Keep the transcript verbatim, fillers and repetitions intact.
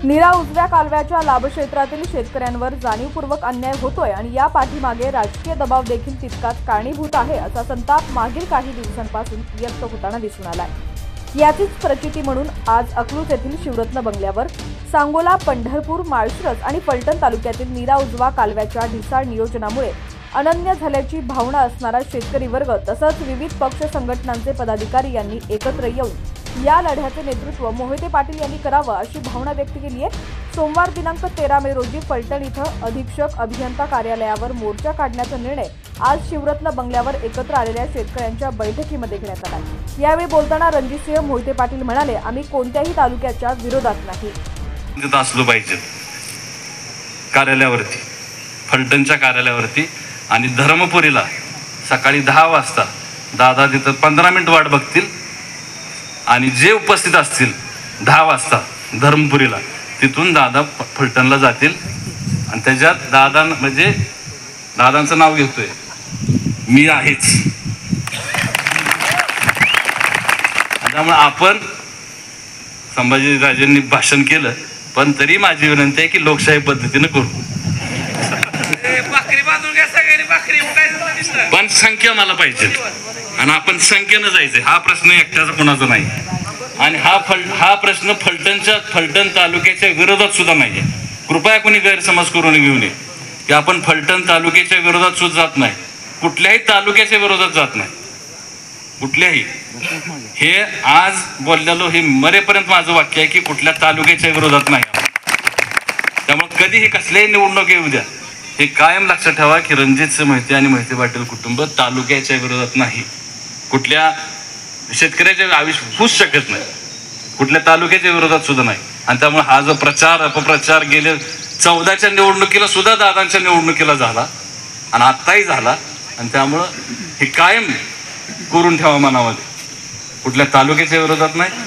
नीरा उजव्या कालव्याच्या लाभक्षेत्रातील शेतकऱ्यांवर जाणीवपूर्वक अन्याय होतोय आणि या पाठीमागे राजकीय दबाव देखील तितकाच कारणीभूत आहे असा संताप मागील काही दिवसांपासून व्यक्त होताना दिसून आलाय। याचीच प्रचिती म्हणून आज अकलूज येथील शिवरत्न बंगल्यावर सांगोला, पंढरपूर, माळशिरस आणि फलटण तालुक्यातील नीरा उजवा कालव्याच्या ढिसाळ नियोजनामुळे अनन्य झाल्याची भावना असणारा शेतकरी वर्ग तसंच विविध पक्ष संघटनांचे पदाधिकारी यांनी एकत्र येऊन या लढ्याचे नेतृत्व मोहिते पाटील यांनी करावं अशी भावना व्यक्त केली आहे। सोमवार दिनांक तेरा मे रोजी फलटण इथं अधीक्षक अभियंता कार्यालयावर मोर्चा काढण्याचा निर्णय आज शिवरत्न बंगल्यावर एकत्र आलेल्या शेतकऱ्यांच्या बैठकीमध्ये घेण्यात आला। यावेळी बोलताना रणजितसिंह मोहिते पाटील म्हणाले, आम्ही कोणत्याही तालुक्याच्या विरोधात नाही। तिथं असलो पाहिजे कार्यालयावरती, फलटणच्या कार्यालयावरती आणि धर्मपुरीला सकाळी दहा वाजता दादा तिथं पंधरा मिनिट वाट बघतील आणि जे उपस्थित असतील दहा वाजता धर्मपुरीला तिथून दादा फलटणला जातील आणि त्याच्यात दादा म्हणजे दादांचं नाव घेतोय मी आहेच। त्यामुळे आपण संभाजीराजेंनी भाषण केलं पण तरी माझी विनंती आहे की लोकशाही पद्धतीने करू, पण संख्या मला पाहिजे आणि आपण संख्येनं जायचंय। हा प्रश्न एकट्याचा कोणाचा नाही आणि हा फल हा प्रश्न फलटणच्या फलटण तालुक्याच्या विरोधात सुद्धा नाहीये। कृपया कोणी गैरसमज करून घेऊ नये की आपण फलटण तालुक्याच्या विरोधात सुद्धा जात नाही, कुठल्याही तालुक्याच्या विरोधात जात नाही, कुठल्याही। हे आज बोललेलो हे मरेपर्यंत माझं वाक्य आहे की कुठल्या तालुक्याच्या विरोधात नाही। त्यामुळे कधीही कसल्याही निवडणूक येऊ द्या, हे कायम लक्षात ठेवा की रणजितसिंह मोहिते आणि मोहिते पाटील कुटुंब तालुक्याच्या विरोधात नाही, कुठल्या शेतकऱ्याच्या आयुष्य होऊच शकत नाही, कुठल्या तालुक्याच्या विरोधात सुद्धा नाही। आणि त्यामुळे हा जो प्रचार अपप्रचार गेले चौदाच्या निवडणुकीला सुद्धा दादांच्या निवडणुकीला झाला आणि आत्ताही झाला आणि त्यामुळं हे कायम करून ठेवा मनामध्ये, कुठल्या तालुक्याच्या विरोधात नाही,